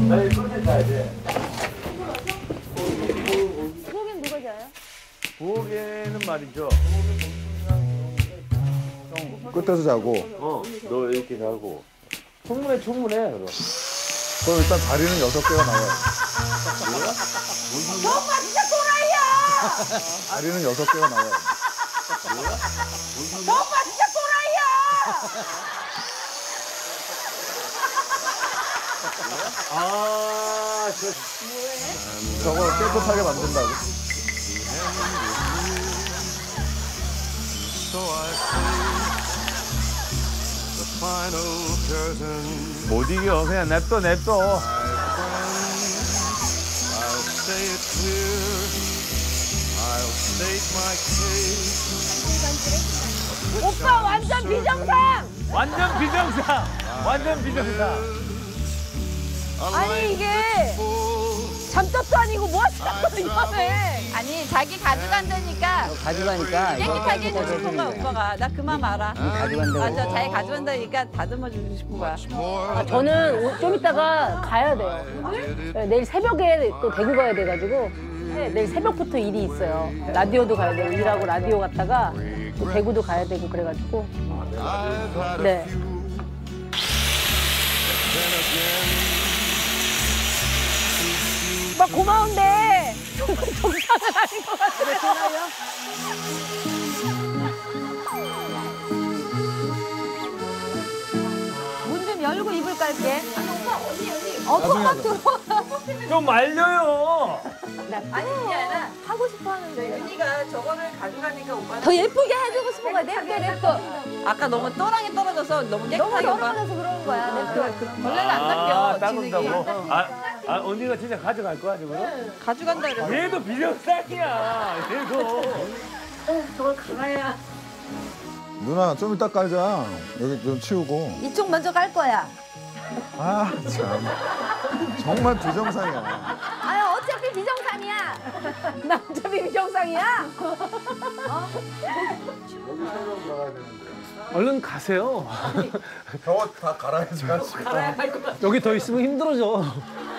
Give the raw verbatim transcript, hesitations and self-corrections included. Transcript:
아니, 손에 가야 돼. 부엌엔 누가 자요? 부엌에는 말이죠. 끝에서 자고. 어, 너 이렇게 자고. 충분해, 충분해. 그럼. 그럼 일단 자리는 여섯 개가 나와요. 저 오빠 진짜 또라이야! 자리는 여섯 개가 나와요. 저 오빠 진짜 또라이야! 아, 저. 저거 깨끗하게 만든다고. 못 이겨. 그냥 냅둬, 냅둬. 오빠 완전 비정상! 완전 비정상. 완전 비정상. 아니 이게 잠밥도 아니고 뭐 하시는 거야? 아니 자기 가져간다니까 가져가니까 깨끗하게 해주고 싶은 거야 오빠가. 나 그만 말아. 가져간다고. 맞아, 자기 가져간다니까 다듬어 주고 싶은 거야. 아, 저는 좀 이따가 가야 돼요. 네, 내일 새벽에 또 대구 가야 돼가지고 네, 내일 새벽부터 일이 있어요. 라디오도 가야 되고 일하고 라디오 갔다가 또 대구도 가야 되고 그래가지고 네. 오빠 고마운데 정상은 아닌 것 같아요. 문 좀 열고 이불 깔게. 아니 오빠 언니 언니. 어, 톡박 들어와. 좀 말려요. 아니 그게 아니라 하고 싶어 하는데. 언니가 저거를 가져가니까 오빠는 더 예쁘게 해주고 싶은 거야. 냅둬, 냅둬. 아까 너무 또랑이 떨어져서 너무 너무 깨끗하게 오빠. 떨어져서 그러는 거야. 냅둬. 원래는 안 아, 낚여. 닦는다고? 진흙이. 아, 아, 언니가 진짜 가져갈 거야, 지금? 가져간다 그래서. 얘도 비정상이야, 얘도. 저걸 갈아야. 누나 좀 이따 깔자. 여기 좀 치우고. 이쪽 먼저 깔 거야. 아 참. 정말 비정상이야. 아, 어차피 비정상이야. 나 어차피 비정상이야. 얼른 가세요. 저거 다 갈아야지. 여기 더 있으면 힘들어져.